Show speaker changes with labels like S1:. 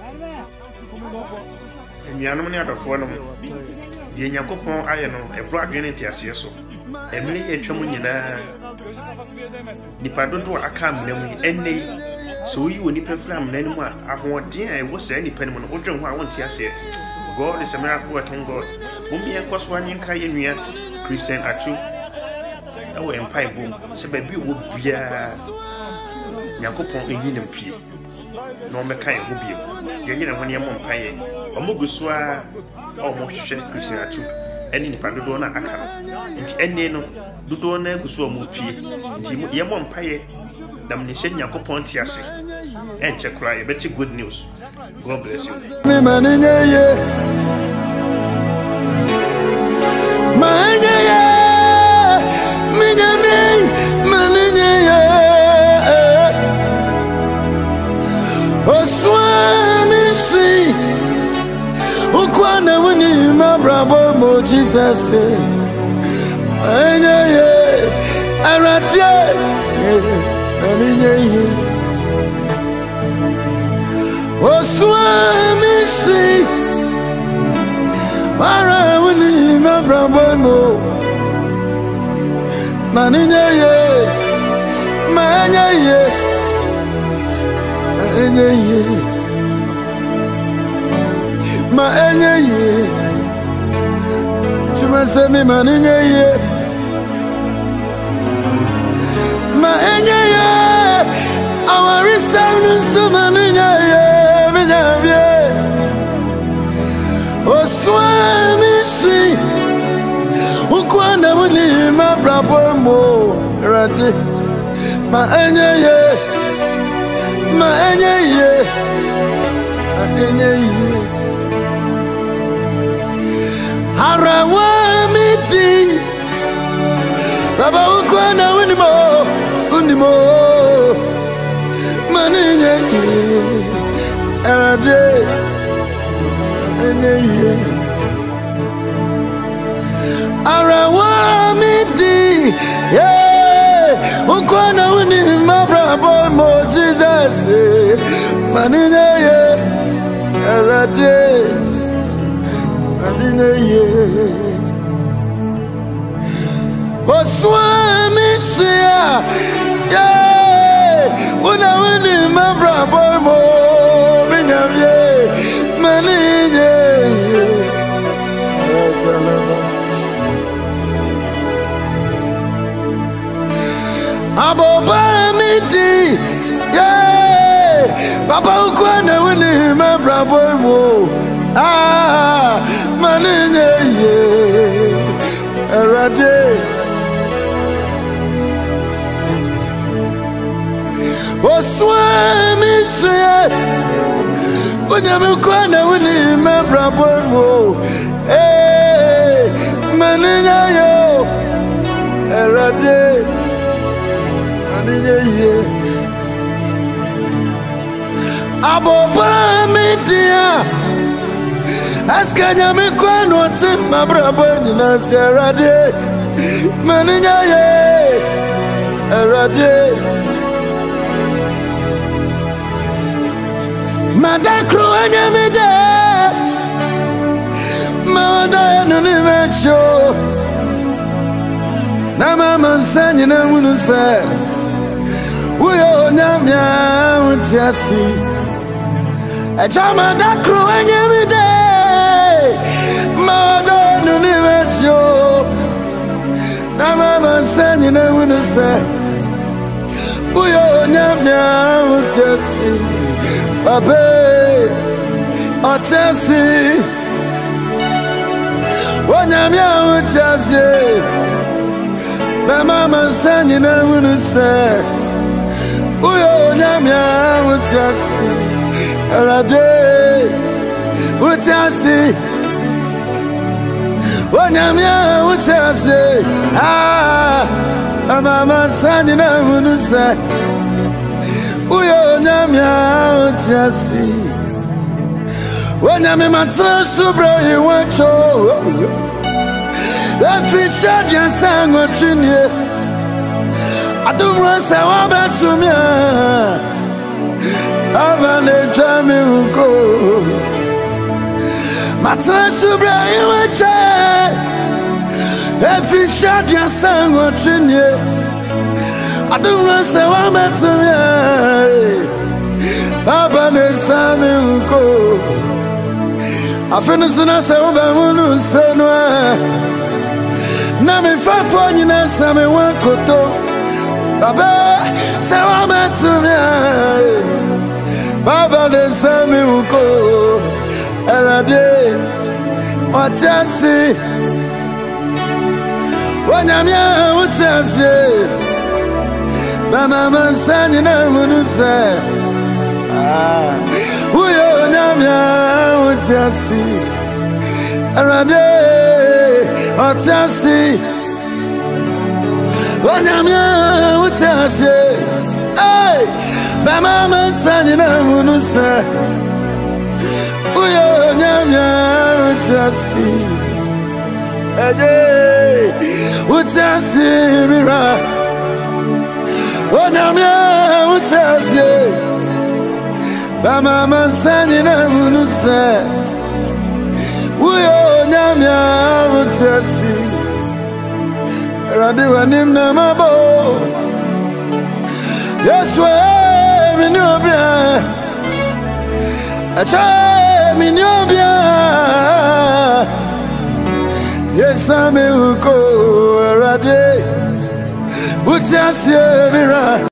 S1: Nyanum ne adofo no de Nyankopon aye no e bro adwene ntiase so emne etwam nyina nipa dodo aka amna mu enne so yi woni pefram na nimu ahoden a wo sa nipa nimu no odwen ho a wontiase God is a miracle working God bumi enkoso anyenka ye nua Christian Atu awo empai bom se ba bi wo bia Nyankopon enyi ne mpie no meka ye ho bia ye nyina ho ne mo mpaye omoguso a omohwehwe Christian Atu eni nipa dodo na aka no nti enne no dodo na guso omo fie nti ye mo mpaye dam ne hye Nyankopon ti ase enche kra ye beti good news. God bless you.
S2: Me maninye ye maninye ye maninye ye oswami si ukwana wini mabrabo mo Jesus maninye ye arate maninye ye Oswami si Mara wini mabrabo mo Maninye ye Manye ye Maninye ye Maninye ye Chuma semi maninye ye Maninye ye Awari samnu sumaninye ye Oswami si ukwana wini mabrabo mo rade ma enye ye harawa miti baba ukwana wini mo unimo maninye ye rade Arawa midi yeah unkwana wini mabrabo mo Jesus maninye ye arade maninye ye oswami sia yeah una wini mabrabo mo minyavye maninye Aboba midi yeah Papa ukwana wini mabrabo mo maninye ye arade oswami se Unyame ukwana wini mabrabo mo maninye yo arade Aboba media Askanya mikwano te mabrabo nyina serade maninye ye arade Madakro anyamide Mada nuni mecho Na mama sanyi na munu se Uyo nyamya utiasi Echa madakro anyamide Mada nuni mecho Na mama sanyi na munu se Uyo nyamya utiasi Babe Otesi Wanyamya utiasi Na mama sanyi na unuse Uyo nyamya utiasi Arade utiasi Wanyamya utiasi Na mama sanyi na unuse Uyo nyamya utiasi Wanyame matra subra iwacho Eficha dia sango trinye Adumra sawa betumia Abane jami uko Matana subra iwache Efi shadia sango trinye Adumra se wa metumye Baba ne sami uko Afinu suna se ube munu senwa Na mi fafo nyina sami wankoto Baba se wa metumye Baba ne sami uko Erade Otasi Wanyamia utasi Mama mansani na munuse Uyo nyamia utasi Erade Otasi Wanyamia utasi Mama mansani na munuse Uyo nyamia utasi Ede utasi mira O nyamia utasi Bama mansani na munuse Uyo nyamia utasi Radi wanim na mabo Yeswe minubia Acha minyobia Yesame uko rade Utiasi mira